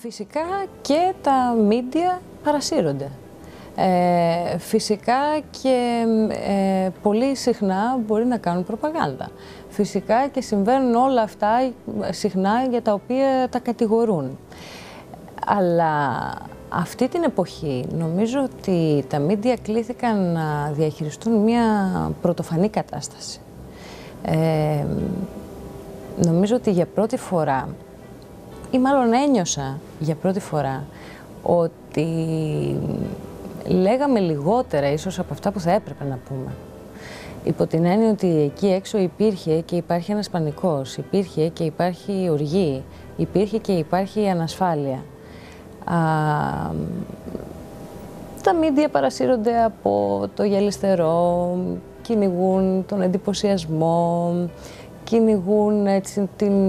Φυσικά και τα μίντια παρασύρονται. Φυσικά και πολύ συχνά μπορεί να κάνουν προπαγάνδα. Φυσικά και συμβαίνουν όλα αυτά συχνά για τα οποία τα κατηγορούν. Αλλά αυτή την εποχή νομίζω ότι τα μίντια κλήθηκαν να διαχειριστούν μια πρωτοφανή κατάσταση. Νομίζω ότι για πρώτη φορά, ή μάλλον ένιωσα για πρώτη φορά, ότι λέγαμε λιγότερα ίσως από αυτά που θα έπρεπε να πούμε. Υπό την έννοια ότι εκεί έξω υπήρχε και υπάρχει ένας πανικός, υπήρχε και υπάρχει οργή, υπήρχε και υπάρχει ανασφάλεια. Τα μίντια παρασύρονται από το γυαλιστερό, κυνηγούν τον εντυπωσιασμό, κυνηγούν έτσι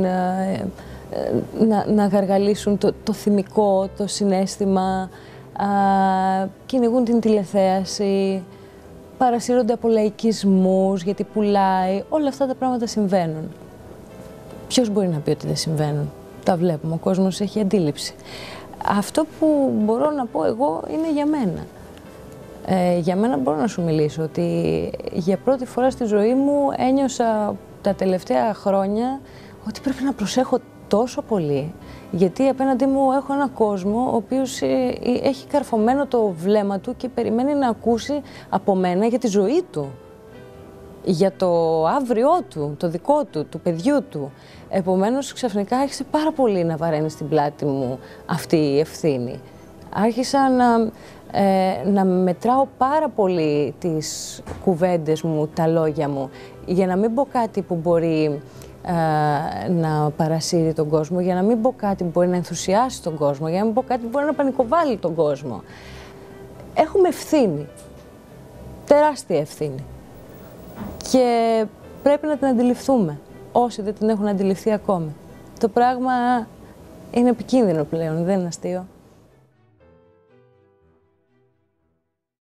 να γαργαλίσουν το θυμικό, το συναίσθημα, κυνηγούν την τηλεθέαση, παρασύρονται από λαϊκισμούς γιατί πουλάει. Όλα αυτά τα πράγματα συμβαίνουν. Ποιος μπορεί να πει ότι δεν συμβαίνουν? Τα βλέπουμε, ο κόσμος έχει αντίληψη. Αυτό που μπορώ να πω εγώ είναι για μένα. Για μένα μπορώ να σου μιλήσω ότι για πρώτη φορά στη ζωή μου ένιωσα τα τελευταία χρόνια ότι πρέπει να προσέχω τόσο πολύ, γιατί απέναντί μου έχω έναν κόσμο ο οποίος έχει καρφωμένο το βλέμμα του και περιμένει να ακούσει από μένα για τη ζωή του, για το αύριό του, το δικό του, του παιδιού του. Επομένως, ξαφνικά άρχισε πάρα πολύ να βαραίνει στην πλάτη μου αυτή η ευθύνη. Άρχισα να μετράω πάρα πολύ τις κουβέντες μου, τα λόγια μου, για να μην πω κάτι που μπορεί να παρασύρει τον κόσμο, για να μην πω κάτι που μπορεί να ενθουσιάσει τον κόσμο, για να μην πω κάτι που μπορεί να πανικοβάλει τον κόσμο. Έχουμε ευθύνη, τεράστια ευθύνη, και πρέπει να την αντιληφθούμε, όσοι δεν την έχουν αντιληφθεί ακόμη. Το πράγμα είναι επικίνδυνο πλέον, δεν είναι αστείο.